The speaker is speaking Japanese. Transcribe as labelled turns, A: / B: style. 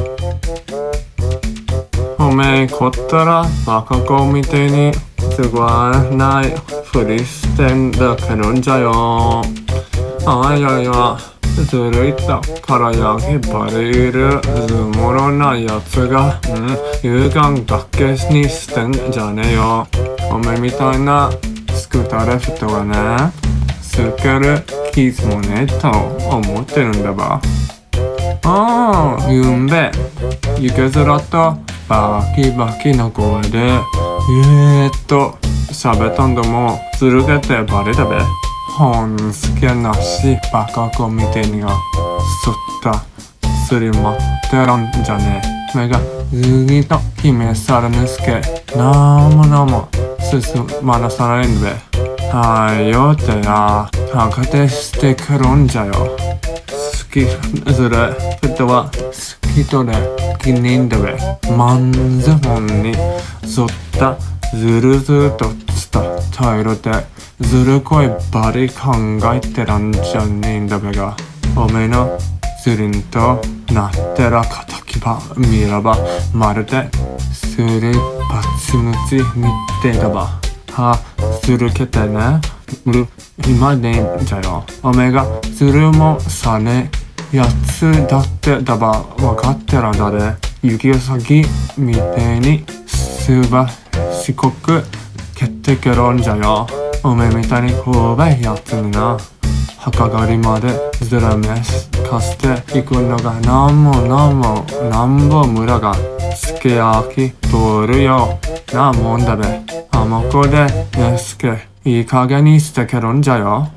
A: おめえこったらバカ子みてえにすごないふりしてんだけどんじゃよ。あいやいや、ずるいったからやきばりいるずもろなやつが有眼だけにしてんじゃねえよ。おめえみたいなスクーターレフトがねすける傷もねえと思ってるんだば。ゆんべゆけずらとバキバキの声で喋ったんだもずるけてバレたべ。ほんすけなしバカ子みてえにがそったすりまってるんじゃねえ。目が次と姫さらぬすけなんも進まなさないんべ。はいよってや高手してくるんじゃよ。好きずれ人は好きとで気に入んだべ。まんずほんにそったずるずると伝えろてずるこいばり考えてらんじゃねえんだべが。おめえのずりんとなってら敵ば見ればまるですりばちむちみてだば。ずるけてね今でいいんじゃよ。おめえがずるもさねやつだってだばわかってらだで雪うさぎみてえにすばしこく蹴ってけろんじゃよ。おめえみたいにこべやつにな墓狩りまでずらめかしていくのがなんぼ村がすけやき通るよなもんだべ。あもこでねすけいい加減にしてけろんじゃよ。